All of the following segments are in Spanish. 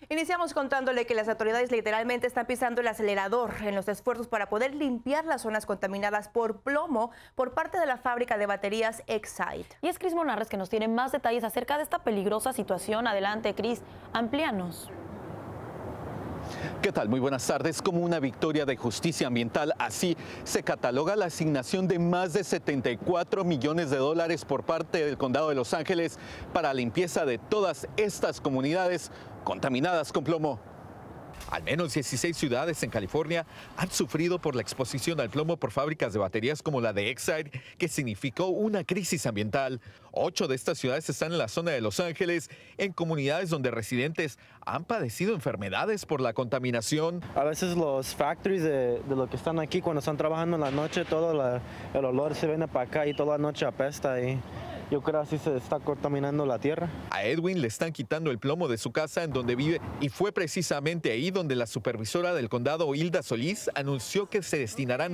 Iniciamos contándole que las autoridades literalmente están pisando el acelerador en los esfuerzos para poder limpiar las zonas contaminadas por plomo por parte de la fábrica de baterías Exide. Y es Cris Monarres que nos tiene más detalles acerca de esta peligrosa situación. Adelante, Cris, amplíanos. ¿Qué tal? Muy buenas tardes. Como una victoria de justicia ambiental, así se cataloga la asignación de más de 74 millones de dólares por parte del Condado de Los Ángeles para la limpieza de todas estas comunidades contaminadas con plomo. Al menos 16 ciudades en California han sufrido por la exposición al plomo por fábricas de baterías como la de Exide, que significó una crisis ambiental. 8 de estas ciudades están en la zona de Los Ángeles, en comunidades donde residentes han padecido enfermedades por la contaminación. A veces los factories de lo que están aquí, cuando están trabajando en la noche, todo el olor se viene para acá y toda la noche apesta y yo creo así se está contaminando la tierra. A Edwin le están quitando el plomo de su casa en donde vive y fue precisamente ahí donde la supervisora del condado, Hilda Solís, anunció que se destinarán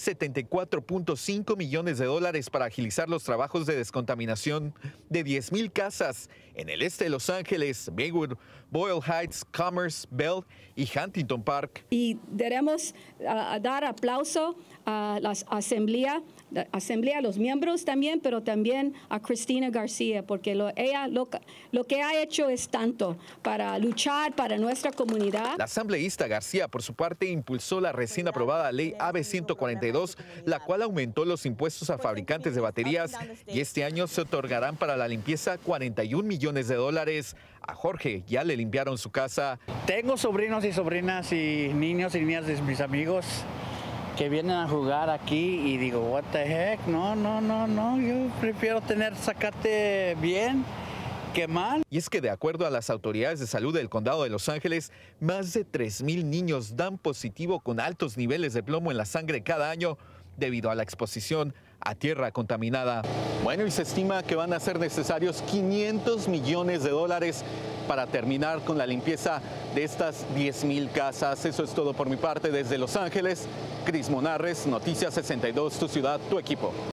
74.5 millones de dólares para agilizar los trabajos de descontaminación de 10,000 casas en el este de Los Ángeles, Maywood, Boyle Heights, Commerce, Bell y Huntington Park. Y debemos dar aplauso a la asamblea, a los miembros también, pero también a Cristina García, porque lo que ha hecho es tanto para luchar para nuestra comunidad. La asambleísta García, por su parte, impulsó la recién aprobada ley AB 142, la cual aumentó los impuestos a fabricantes de baterías y este año se otorgarán para la limpieza 41 millones de dólares. A Jorge ya le limpiaron su casa. Tengo sobrinos y sobrinas y niños y niñas de mis amigos que vienen a jugar aquí y digo, what the heck, no, yo prefiero tener zacate bien que mal. Y es que de acuerdo a las autoridades de salud del condado de Los Ángeles, más de 3,000 niños dan positivo con altos niveles de plomo en la sangre cada año debido a la exposición a tierra contaminada. Bueno, y se estima que van a ser necesarios 500 millones de dólares para terminar con la limpieza de estas 10,000 casas. Eso es todo por mi parte desde Los Ángeles. Cris Monarres, Noticias 62, tu ciudad, tu equipo.